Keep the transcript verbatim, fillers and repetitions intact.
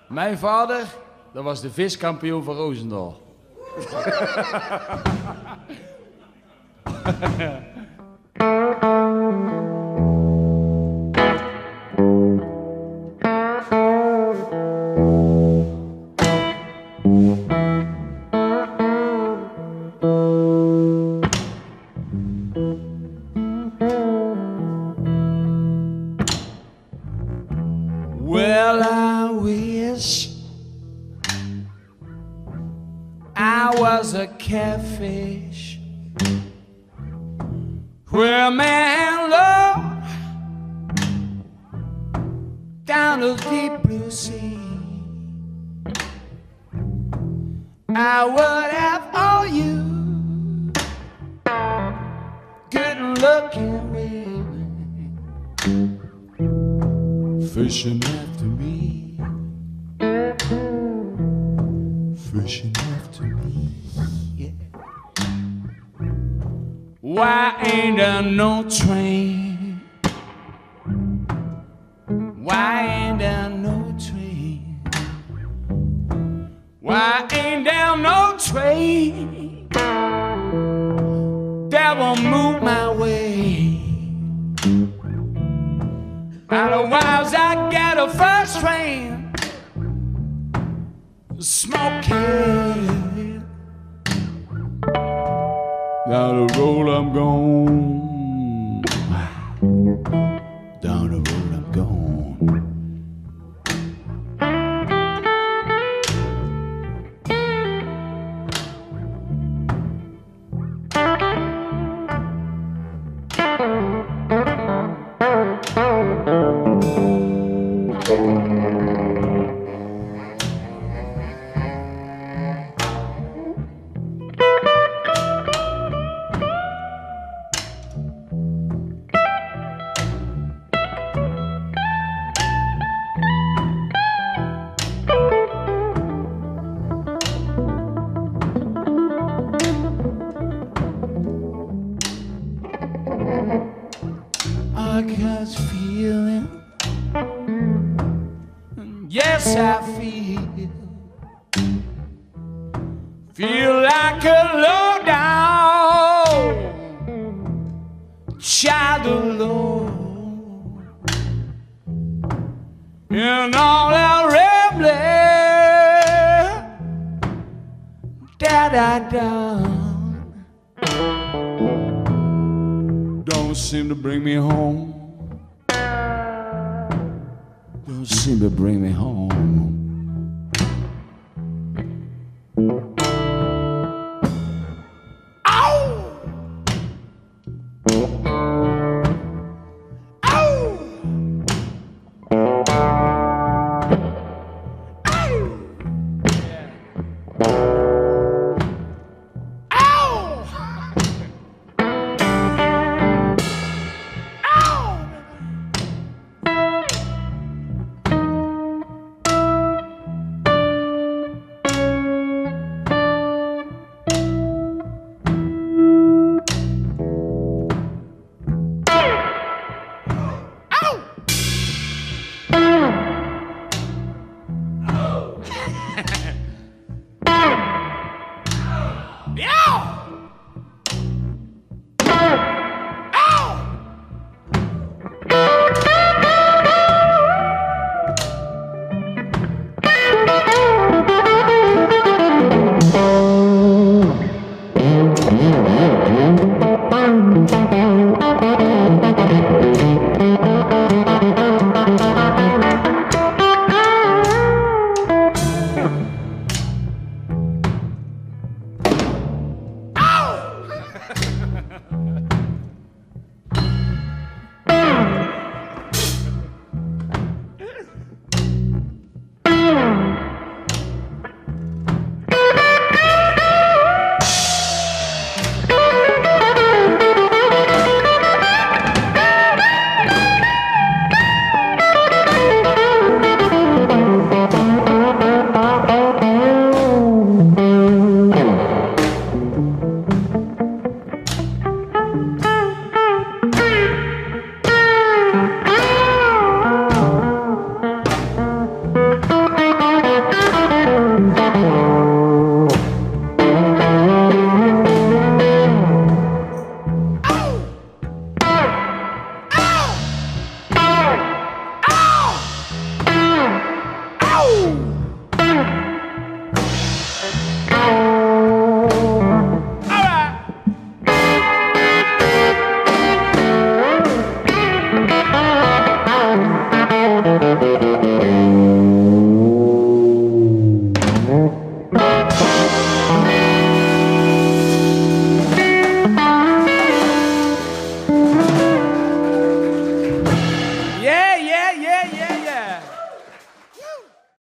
Mijn vader, dat was de viskampioen van Roosendaal. Well, I wish I was a catfish where a man loved down the deep blue sea. I would have all you good looking women fishing after me, fishing after me, yeah. Why ain't there no train? Why ain't there no train? Why ain't there no train that will move my way? Otherwise I get a first train smoking. Down the road I'm gone, down the road I'm gone. I got feeling, yes I feel, feel like a low down child alone, and all that rambling that I done don't seem to bring me home. Don't seem to bring me home.